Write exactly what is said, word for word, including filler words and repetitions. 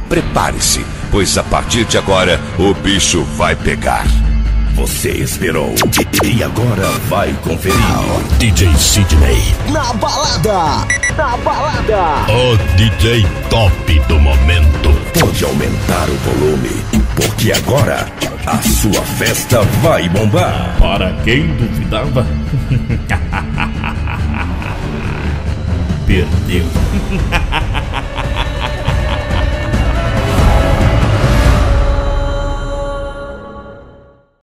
Prepare-se, pois a partir de agora o bicho vai pegar. Você esperou e agora vai conferir. D J Sidney na balada, na balada. O D J top do momento. Pode aumentar o volume, porque agora a sua festa vai bombar. Para quem duvidava, perdeu.